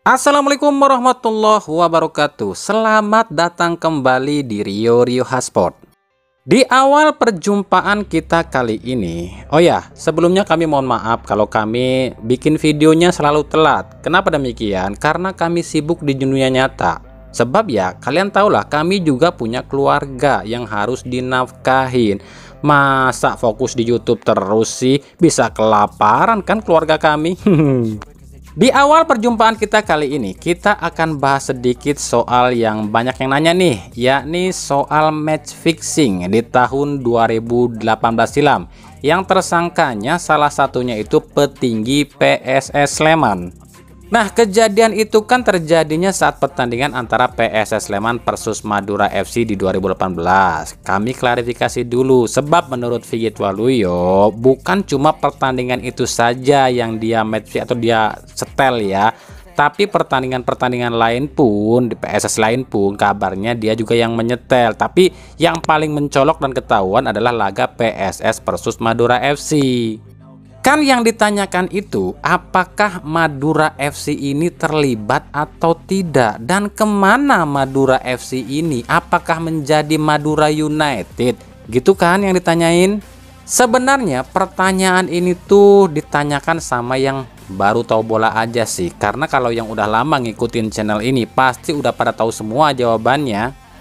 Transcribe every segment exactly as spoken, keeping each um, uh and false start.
Assalamualaikum warahmatullahi wabarakatuh. Selamat datang kembali di Rio Rio Hotspot. Di awal perjumpaan kita kali ini, oh ya, sebelumnya kami mohon maaf kalau kami bikin videonya selalu telat. Kenapa demikian? Karena kami sibuk di dunia nyata. Sebab ya, kalian tahulah kami juga punya keluarga yang harus dinafkahin. Masa fokus di YouTube terus sih? Bisa kelaparan kan keluarga kami? Di awal perjumpaan kita kali ini, kita akan bahas sedikit soal yang banyak yang nanya nih, yakni soal match fixing di tahun dua ribu delapan belas silam, yang tersangkanya salah satunya itu petinggi P S S Sleman. Nah, kejadian itu kan terjadinya saat pertandingan antara P S S Sleman versus Madura F C di dua ribu delapan belas. Kami klarifikasi dulu, sebab menurut Sigit Waluyo bukan cuma pertandingan itu saja yang dia match atau dia setel ya, tapi pertandingan-pertandingan lain pun di P S S lain pun kabarnya dia juga yang menyetel. Tapi yang paling mencolok dan ketahuan adalah laga P S S versus Madura F C. Kan yang ditanyakan itu, apakah Madura F C ini terlibat atau tidak? Dan kemana Madura F C ini? Apakah menjadi Madura United? Gitu kan yang ditanyain? Sebenarnya pertanyaan ini tuh ditanyakan sama yang baru tahu bola aja sih. Karena kalau yang udah lama ngikutin channel ini pasti udah pada tahu semua jawabannya.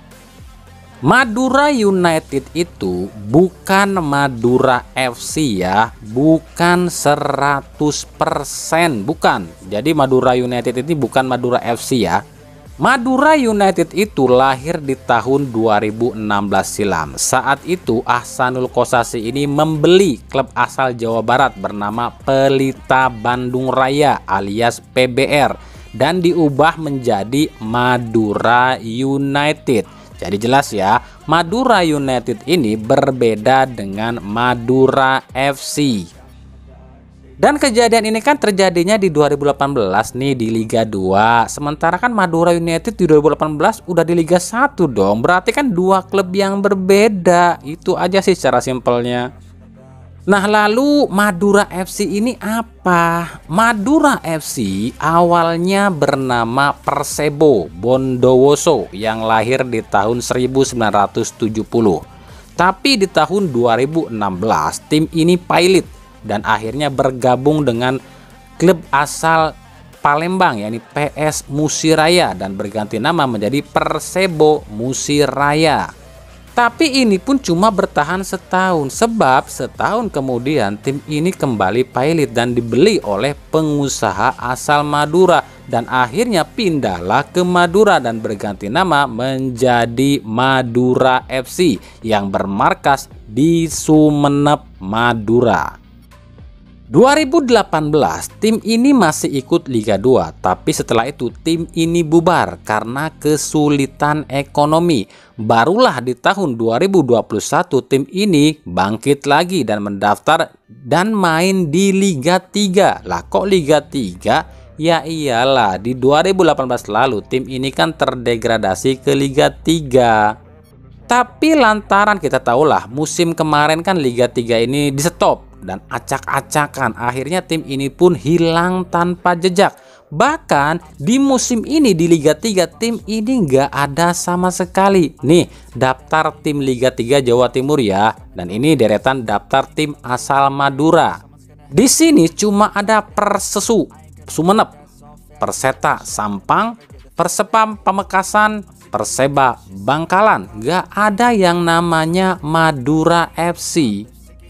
Madura United itu bukan Madura F C ya, bukan seratus persen, bukan. Jadi Madura United ini bukan Madura F C ya. Madura United itu lahir di tahun dua ribu enam belas silam. Saat itu Ahsanul Kossasi ini membeli klub asal Jawa Barat bernama Pelita Bandung Raya alias P B R dan diubah menjadi Madura United. Jadi jelas ya, Madura United ini berbeda dengan Madura F C. Dan kejadian ini kan terjadinya di dua ribu delapan belas nih di Liga dua. Sementara kan Madura United di dua ribu delapan belas udah di Liga satu dong. Berarti kan dua klub yang berbeda. Itu aja sih secara simpelnya. Nah, lalu Madura F C ini apa? Madura F C awalnya bernama Persebo Bondowoso yang lahir di tahun seribu sembilan ratus tujuh puluh. Tapi di tahun dua ribu enam belas tim ini pailit dan akhirnya bergabung dengan klub asal Palembang yakni P S Musiraya dan berganti nama menjadi Persebo Musiraya. Tapi ini pun cuma bertahan setahun, sebab setahun kemudian tim ini kembali pailit dan dibeli oleh pengusaha asal Madura dan akhirnya pindahlah ke Madura dan berganti nama menjadi Madura F C yang bermarkas di Sumeneb, Madura. dua ribu delapan belas tim ini masih ikut Liga dua, tapi setelah itu tim ini bubar karena kesulitan ekonomi. Barulah di tahun dua ribu dua puluh satu tim ini bangkit lagi dan mendaftar dan main di Liga tiga. Lah kok Liga tiga? Ya iyalah, di dua ribu delapan belas lalu tim ini kan terdegradasi ke Liga tiga. Tapi lantaran kita tahulah musim kemarin kan Liga tiga ini di stop dan acak-acakan, akhirnya tim ini pun hilang tanpa jejak. Bahkan di musim ini di Liga tiga tim ini nggak ada sama sekali. Nih daftar tim Liga tiga Jawa Timur ya, dan ini deretan daftar tim asal Madura. Di sini cuma ada Persesu Sumeneb, Perseta Sampang, Persepam Pamekasan, Perseba Bangkalan. Nggak ada yang namanya Madura F C.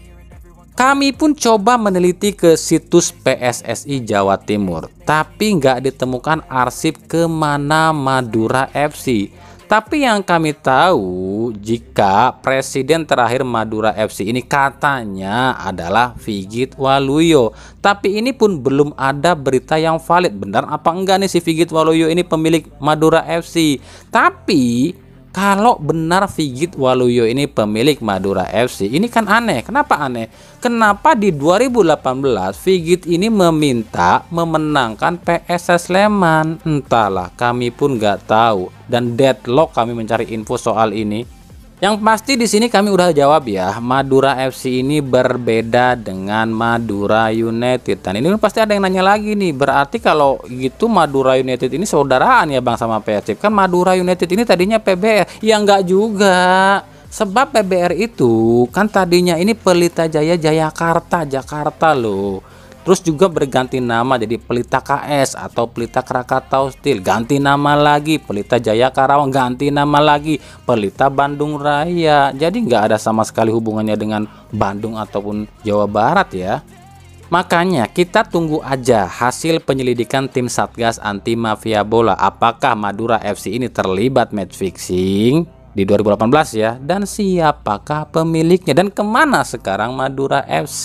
Kami pun coba meneliti ke situs P S S I Jawa Timur, tapi nggak ditemukan arsip kemana Madura F C. Tapi yang kami tahu, jika presiden terakhir Madura F C ini katanya adalah Sigit Waluyo. Tapi ini pun belum ada berita yang valid. Benar apa enggak nih si Sigit Waluyo ini pemilik Madura F C? Tapi kalau benar Sigit Waluyo ini pemilik Madura F C, ini kan aneh. Kenapa aneh? Kenapa di dua ribu delapan belas Sigit ini meminta memenangkan P S S Sleman? Entahlah, kami pun nggak tahu. Dan deadlock kami mencari info soal ini. Yang pasti di sini kami udah jawab ya, Madura F C ini berbeda dengan Madura United. Dan ini pasti ada yang nanya lagi nih, berarti kalau gitu Madura United ini saudaraan ya Bang sama Persib? Kan Madura United ini tadinya P B R. Ya enggak juga. Sebab P B R itu kan tadinya ini Pelita Jaya Jayakarta, Jakarta loh. Terus juga berganti nama jadi Pelita K S atau Pelita Krakatau Steel, ganti nama lagi Pelita Jaya Karawang, ganti nama lagi Pelita Bandung Raya. Jadi nggak ada sama sekali hubungannya dengan Bandung ataupun Jawa Barat ya. Makanya kita tunggu aja hasil penyelidikan tim Satgas Anti Mafia Bola, apakah Madura F C ini terlibat match fixing di dua ribu delapan belas ya, dan siapakah pemiliknya dan kemana sekarang Madura F C.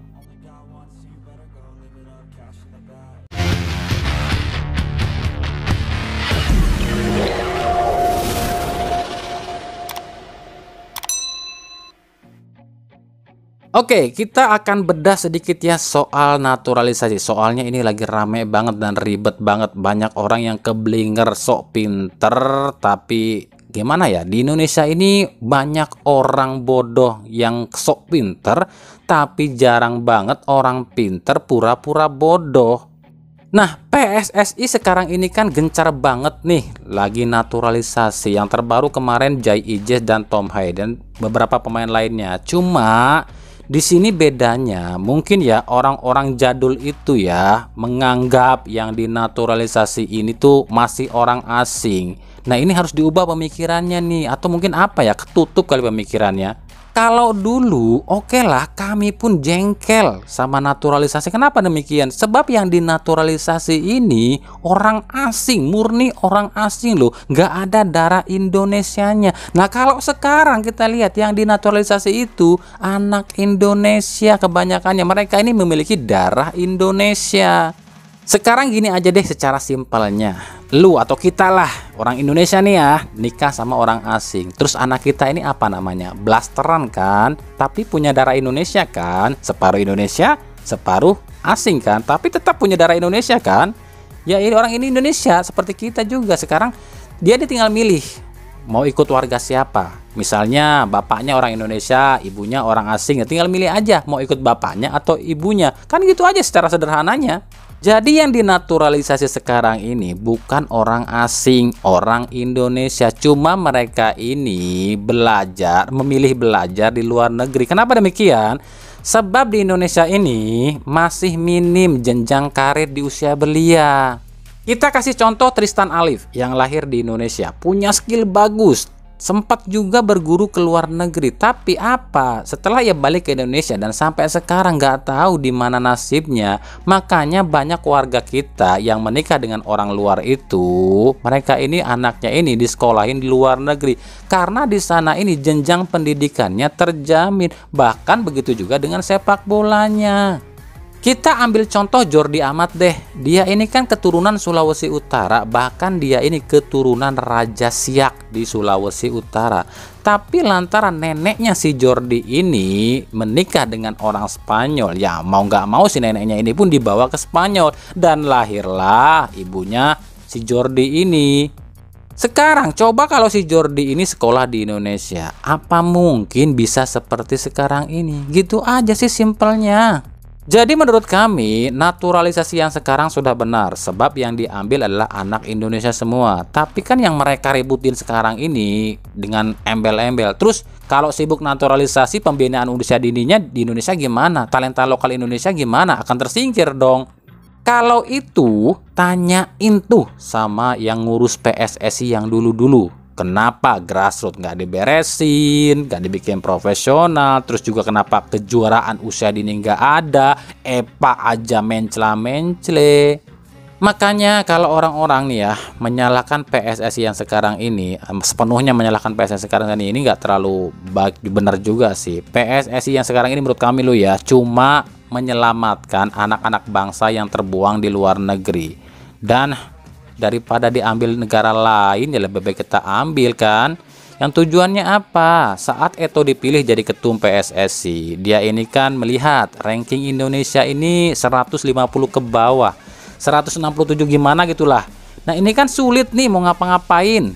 Oke, kita akan bedah sedikit ya soal naturalisasi. Soalnya ini lagi rame banget dan ribet banget. Banyak orang yang keblinger sok pinter, tapi gimana ya? Di Indonesia ini banyak orang bodoh yang sok pinter, tapi jarang banget orang pinter pura-pura bodoh. Nah, P S S I sekarang ini kan gencar banget nih lagi naturalisasi. Yang terbaru kemarin Jai Ijes dan Tom Hai dan beberapa pemain lainnya. Cuma di sini bedanya mungkin ya orang-orang jadul itu ya menganggap yang dinaturalisasi ini tuh masih orang asing. Nah, ini harus diubah pemikirannya nih, atau mungkin apa ya, ketutup kali pemikirannya. Kalau dulu oke okay lah kami pun jengkel sama naturalisasi. Kenapa demikian? Sebab yang dinaturalisasi ini orang asing, murni orang asing loh, nggak ada darah Indonesianya. Nah, kalau sekarang kita lihat yang dinaturalisasi itu anak Indonesia kebanyakannya, mereka ini memiliki darah Indonesia. Sekarang gini aja deh secara simpelnya, lu atau kita lah orang Indonesia nih ya nikah sama orang asing, terus anak kita ini apa namanya, blasteran kan, tapi punya darah Indonesia kan, separuh Indonesia separuh asing kan, tapi tetap punya darah Indonesia kan. Ya ini orang ini Indonesia seperti kita juga. Sekarang dia tinggal milih mau ikut warga siapa. Misalnya bapaknya orang Indonesia, ibunya orang asing, ya tinggal milih aja mau ikut bapaknya atau ibunya, kan gitu aja secara sederhananya. Jadi yang dinaturalisasi sekarang ini bukan orang asing, orang Indonesia. Cuma mereka ini belajar, memilih belajar di luar negeri. Kenapa demikian? Sebab di Indonesia ini masih minim jenjang karir di usia belia. Kita kasih contoh Tristan Alif yang lahir di Indonesia, punya skill bagus, sempat juga berguru ke luar negeri. Tapi apa? Setelah ia balik ke Indonesia dan sampai sekarang nggak tahu di mana nasibnya. Makanya banyak warga kita yang menikah dengan orang luar itu, mereka ini anaknya ini disekolahin di luar negeri karena di sana ini jenjang pendidikannya terjamin. Bahkan begitu juga dengan sepak bolanya. Kita ambil contoh Jordi Amat deh. Dia ini kan keturunan Sulawesi Utara, bahkan dia ini keturunan Raja Siak di Sulawesi Utara. Tapi lantaran neneknya si Jordi ini menikah dengan orang Spanyol, ya mau nggak mau si neneknya ini pun dibawa ke Spanyol dan lahirlah ibunya si Jordi ini. Sekarang coba kalau si Jordi ini sekolah di Indonesia, apa mungkin bisa seperti sekarang ini? Gitu aja sih simpelnya. Jadi menurut kami naturalisasi yang sekarang sudah benar, sebab yang diambil adalah anak Indonesia semua. Tapi kan yang mereka ributin sekarang ini dengan embel-embel. Terus kalau sibuk naturalisasi, pembinaan usia dininya di Indonesia gimana? Talenta lokal Indonesia gimana? Akan tersingkir dong. Kalau itu tanyain tuh sama yang ngurus P S S I yang dulu-dulu. Kenapa grassroots nggak diberesin, nggak dibikin profesional, terus juga kenapa kejuaraan usia dini nggak ada, E P A aja mencela-mencle. Makanya kalau orang-orang nih ya menyalahkan P S S I yang sekarang ini, sepenuhnya menyalahkan P S S I sekarang ini, ini nggak terlalu baik, benar juga sih. P S S I yang sekarang ini menurut kami lo ya cuma menyelamatkan anak-anak bangsa yang terbuang di luar negeri. Dan daripada diambil negara lain ya lebih baik kita ambil kan. Yang tujuannya apa? Saat Eto'o dipilih jadi ketum P S S I, dia ini kan melihat ranking Indonesia ini seratus lima puluh ke bawah, seratus enam puluh tujuh gimana gitulah. Nah ini kan sulit nih mau ngapa-ngapain.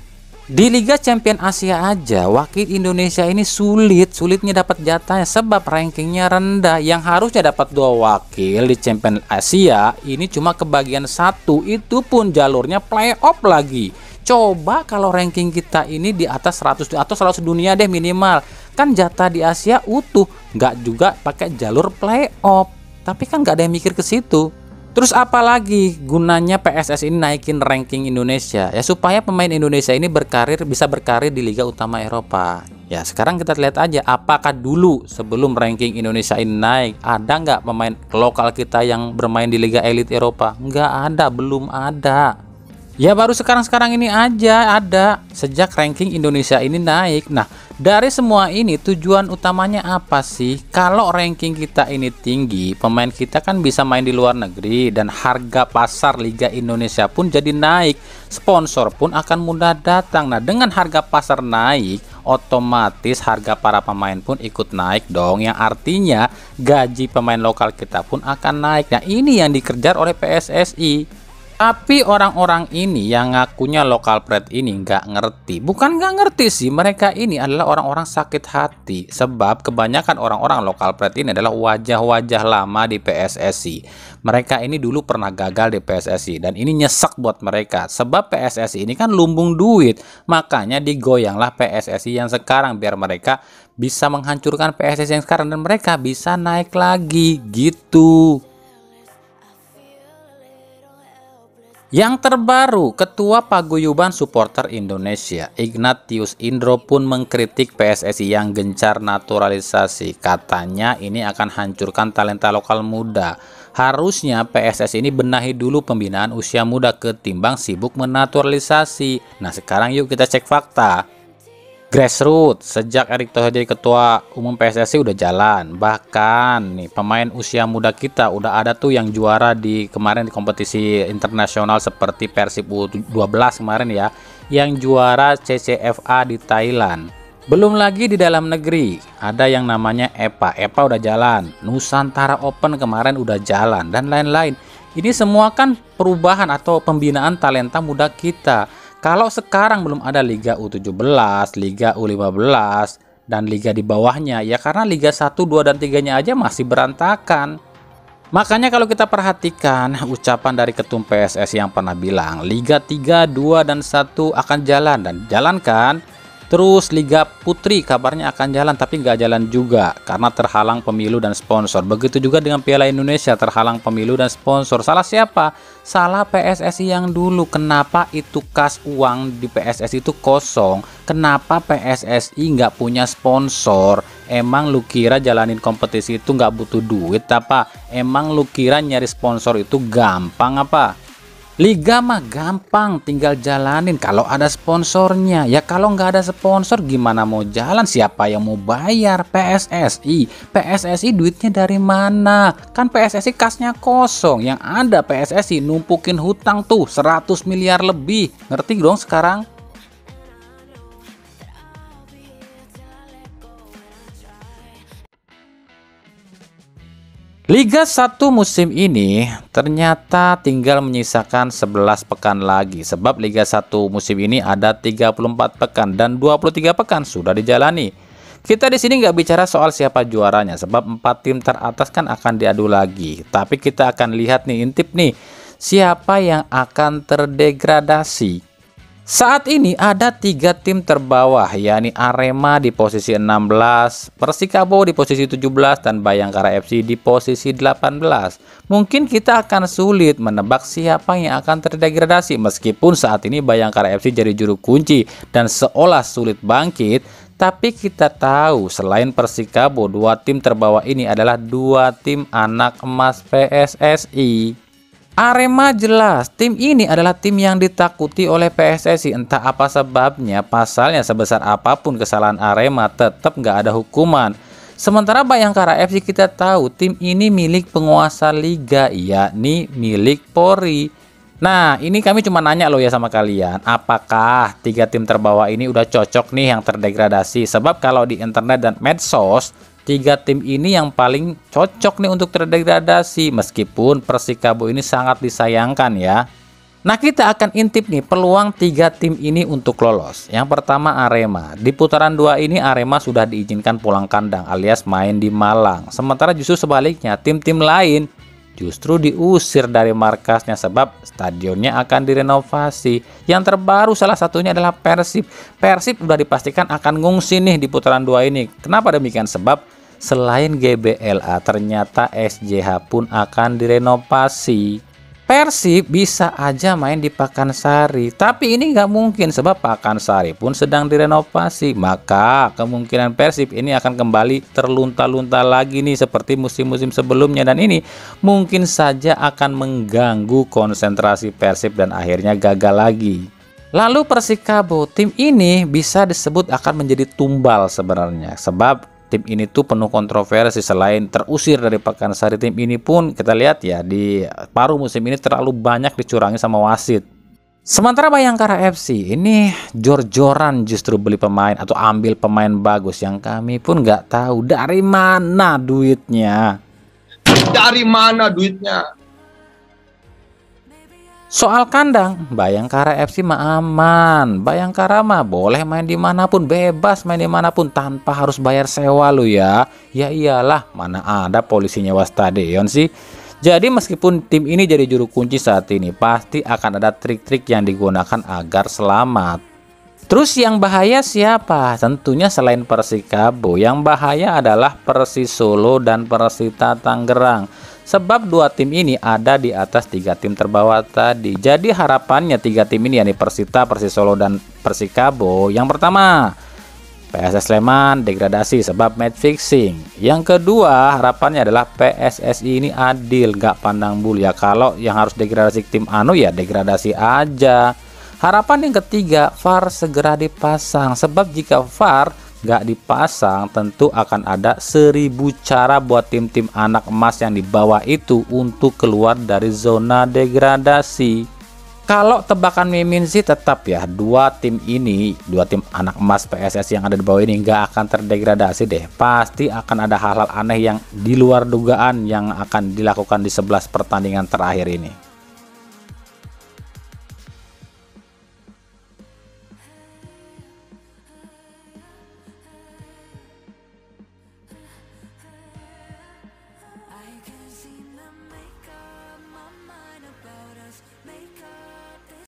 Di Liga Champion Asia aja, wakil Indonesia ini sulit, sulitnya dapat jatahnya sebab rankingnya rendah. Yang harusnya dapat dua wakil di Champion Asia, ini cuma kebagian satu, itu pun jalurnya playoff lagi. Coba kalau ranking kita ini di atas seratus atau seratus dunia deh minimal, kan jatah di Asia utuh, nggak juga pakai jalur playoff. Tapi kan nggak ada yang mikir ke situ. Terus apalagi gunanya P S S ini naikin ranking Indonesia? Ya supaya pemain Indonesia ini berkarir, bisa berkarir di Liga Utama Eropa. Ya sekarang kita lihat aja apakah dulu sebelum ranking Indonesia ini naik, ada nggak pemain lokal kita yang bermain di Liga Elit Eropa? Nggak ada, belum ada. Ya baru sekarang-sekarang ini aja ada sejak ranking Indonesia ini naik. Nah dari semua ini tujuan utamanya apa sih? Kalau ranking kita ini tinggi, pemain kita kan bisa main di luar negeri dan harga pasar Liga Indonesia pun jadi naik. Sponsor pun akan mudah datang. Nah dengan harga pasar naik, otomatis harga para pemain pun ikut naik dong. Yang artinya gaji pemain lokal kita pun akan naik. Nah ini yang dikejar oleh P S S I. Tapi orang-orang ini yang ngakunya lokal pride ini nggak ngerti. Bukan nggak ngerti sih, mereka ini adalah orang-orang sakit hati. Sebab kebanyakan orang-orang lokal pride ini adalah wajah-wajah lama di P S S I. Mereka ini dulu pernah gagal di P S S I dan ini nyesek buat mereka. Sebab P S S I ini kan lumbung duit. Makanya digoyanglah P S S I yang sekarang biar mereka bisa menghancurkan P S S I yang sekarang dan mereka bisa naik lagi gitu. Yang terbaru, Ketua Paguyuban Supporter Indonesia, Ignatius Indro pun mengkritik P S S I yang gencar naturalisasi. Katanya ini akan hancurkan talenta lokal muda. Harusnya P S S I ini benahi dulu pembinaan usia muda ketimbang sibuk menaturalisasi. Nah sekarang yuk kita cek fakta. Grassroots, sejak Erick Thohir jadi ketua umum P S S I udah jalan. Bahkan nih pemain usia muda kita udah ada tuh yang juara di kemarin di kompetisi internasional seperti Persib U dua belas kemarin ya, yang juara C C F A di Thailand. Belum lagi di dalam negeri, ada yang namanya E P A. E P A udah jalan, Nusantara Open kemarin udah jalan dan lain-lain. Ini semua kan perubahan atau pembinaan talenta muda kita. Kalau sekarang belum ada Liga U tujuh belas, Liga U lima belas, dan Liga di bawahnya, ya karena Liga satu, dua, dan tiga-nya aja masih berantakan. Makanya kalau kita perhatikan ucapan dari Ketum P S S I yang pernah bilang, Liga tiga, dua, dan satu akan jalan, dan jalan kan? Terus Liga Putri kabarnya akan jalan, tapi nggak jalan juga karena terhalang pemilu dan sponsor. Begitu juga dengan Piala Indonesia, terhalang pemilu dan sponsor. Salah siapa? Salah P S S I yang dulu. Kenapa itu kas uang di P S S I itu kosong? Kenapa P S S I nggak punya sponsor? Emang lu kira jalanin kompetisi itu nggak butuh duit apa? Emang lu kira nyari sponsor itu gampang apa? Liga mah gampang, tinggal jalanin kalau ada sponsornya. Ya kalau nggak ada sponsor gimana mau jalan? Siapa yang mau bayar? P S S I. P S S I duitnya dari mana? Kan P S S I kasnya kosong. Yang ada P S S I numpukin hutang tuh seratus miliar lebih. Ngerti dong sekarang? Liga satu musim ini ternyata tinggal menyisakan sebelas pekan lagi. Sebab Liga satu musim ini ada tiga puluh empat pekan dan dua puluh tiga pekan sudah dijalani. Kita di sini nggak bicara soal siapa juaranya, sebab empat tim teratas kan akan diadu lagi. Tapi kita akan lihat nih, intip nih, siapa yang akan terdegradasi. Saat ini ada tiga tim terbawah, yakni Arema di posisi enam belas, Persikabo di posisi tujuh belas, dan Bayangkara F C di posisi delapan belas. Mungkin kita akan sulit menebak siapa yang akan terdegradasi, meskipun saat ini Bayangkara F C jadi juru kunci dan seolah sulit bangkit. Tapi kita tahu selain Persikabo, dua tim terbawah ini adalah dua tim anak emas P S S I. Arema jelas, tim ini adalah tim yang ditakuti oleh P S S I. Entah apa sebabnya, pasalnya sebesar apapun kesalahan Arema tetap nggak ada hukuman. Sementara Bayangkara F C kita tahu tim ini milik penguasa liga, yakni milik Polri. Nah ini kami cuma nanya loh ya sama kalian, apakah tiga tim terbawah ini udah cocok nih yang terdegradasi? Sebab kalau di internet dan medsos, tiga tim ini yang paling cocok nih untuk terdegradasi, meskipun Persikabo ini sangat disayangkan ya. Nah, kita akan intip nih peluang tiga tim ini untuk lolos. Yang pertama Arema. Di putaran dua ini Arema sudah diizinkan pulang kandang alias main di Malang. Sementara justru sebaliknya tim-tim lain justru diusir dari markasnya sebab stadionnya akan direnovasi. Yang terbaru salah satunya adalah Persib. Persib sudah dipastikan akan ngungsi nih di putaran dua ini. Kenapa demikian? Sebab selain G B L A ternyata S J H pun akan direnovasi. Persib bisa aja main di Pakansari, tapi ini nggak mungkin sebab Pakansari pun sedang direnovasi. Maka kemungkinan Persib ini akan kembali terlunta-lunta lagi nih seperti musim-musim sebelumnya, dan ini mungkin saja akan mengganggu konsentrasi Persib dan akhirnya gagal lagi. Lalu Persikabo, tim ini bisa disebut akan menjadi tumbal sebenarnya sebab tim ini tuh penuh kontroversi. Selain terusir dari Pakansari, tim ini pun kita lihat ya di paruh musim ini terlalu banyak dicurangi sama wasit. Sementara Bayangkara F C ini jor-joran justru beli pemain atau ambil pemain bagus yang kami pun nggak tahu dari mana duitnya. Dari mana duitnya? Soal kandang, Bayangkara F C mah aman. Bayangkara mah boleh main dimanapun, bebas main dimanapun tanpa harus bayar sewa lo ya. Ya iyalah, mana ada polisi nyewa stadion sih. Jadi meskipun tim ini jadi juru kunci saat ini, pasti akan ada trik-trik yang digunakan agar selamat. Terus yang bahaya siapa? Tentunya selain Persikabo, yang bahaya adalah Persis Solo dan Persita Tangerang. Sebab dua tim ini ada di atas tiga tim terbawah tadi. Jadi harapannya tiga tim ini yakni Persita, Persis Solo, dan Persikabo. Yang pertama, P S S Sleman degradasi sebab match fixing. Yang kedua, harapannya adalah P S S I ini adil, gak pandang bulu ya. Kalau yang harus degradasi tim anu ya degradasi aja. Harapan yang ketiga, V A R segera dipasang. Sebab jika V A R gak dipasang, tentu akan ada seribu cara buat tim-tim anak emas yang di bawah itu untuk keluar dari zona degradasi. Kalau tebakan Mimin sih tetap ya, dua tim ini, dua tim anak emas P S S yang ada di bawah ini gak akan terdegradasi deh. Pasti akan ada hal-hal aneh yang di luar dugaan yang akan dilakukan di sebelas pertandingan terakhir ini.